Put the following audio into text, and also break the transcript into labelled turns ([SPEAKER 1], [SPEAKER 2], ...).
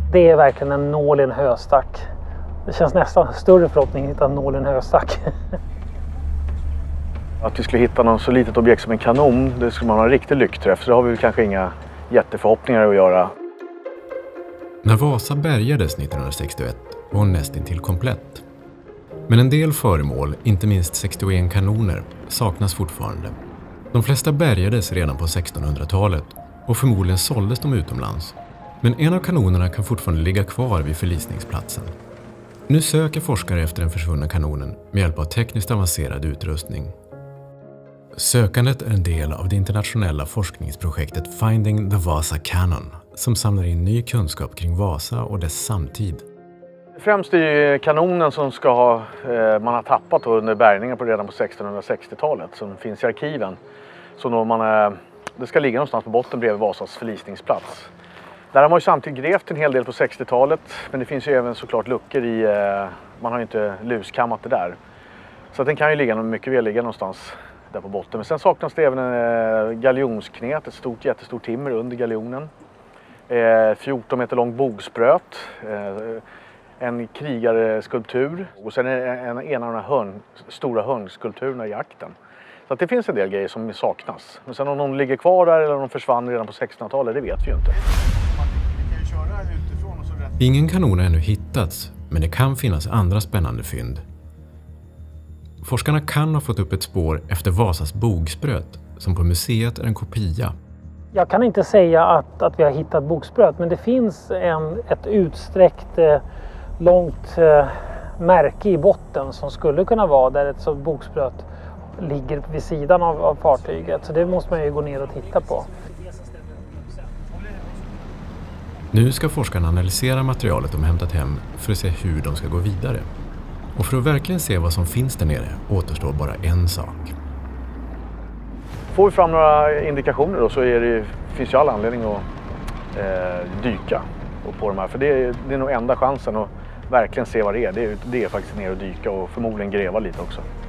[SPEAKER 1] Det är verkligen en nål i en höstack. Det känns nästan större förhoppning att hitta en nål i en höstack.
[SPEAKER 2] Att vi skulle hitta något så litet objekt som en kanon, det skulle man ha en riktig lyckträff. Så det har vi kanske inga jätteförhoppningar att göra.
[SPEAKER 3] När Vasa bärgades 1961 var hon nästintill komplett. Men en del föremål, inte minst 61 kanoner, saknas fortfarande. De flesta bärgades redan på 1600-talet och förmodligen såldes de utomlands. Men en av kanonerna kan fortfarande ligga kvar vid förlisningsplatsen. Nu söker forskare efter den försvunna kanonen med hjälp av tekniskt avancerad utrustning. Sökandet är en del av det internationella forskningsprojektet Finding the Vasa Cannon som samlar in ny kunskap kring Vasa och dess samtid.
[SPEAKER 2] Främst är det kanonen som man har tappat under bärgningen redan på 1660-talet som finns i arkiven. Så det ska ligga någonstans på botten bredvid Vasas förlisningsplats. Där har man ju samtidigt grävt en hel del på 60-talet, men det finns ju även såklart luckor i, man har ju inte luskammat det där. Så att den kan ju mycket väl ligga någonstans där på botten. Men sen saknas det även en galjonsknät, ett jättestort timmer under galjonen. 14 meter lång bogspröt, en krigarskulptur och sen en av de här stora hörnskulpturerna i akten. Så att det finns en del grejer som saknas. Men sen om de ligger kvar där eller om de försvann redan på 1600-talet, det vet vi ju inte.
[SPEAKER 3] Ingen kanon har ännu hittats, men det kan finnas andra spännande fynd. Forskarna kan ha fått upp ett spår efter Vasas bogspröt, som på museet är en kopia.
[SPEAKER 1] Jag kan inte säga att vi har hittat bogspröt, men det finns ett utsträckt långt märke i botten som skulle kunna vara där ett sådant bogspröt ligger vid sidan av fartyget. Så det måste man ju gå ner och titta på.
[SPEAKER 3] Nu ska forskarna analysera materialet de hämtat hem för att se hur de ska gå vidare. Och för att verkligen se vad som finns där nere återstår bara en sak.
[SPEAKER 2] Får vi fram några indikationer då så finns ju all anledning att dyka på de här. För det är nog enda chansen att verkligen se vad det är. Det är faktiskt ner och dyka och förmodligen gräva lite också.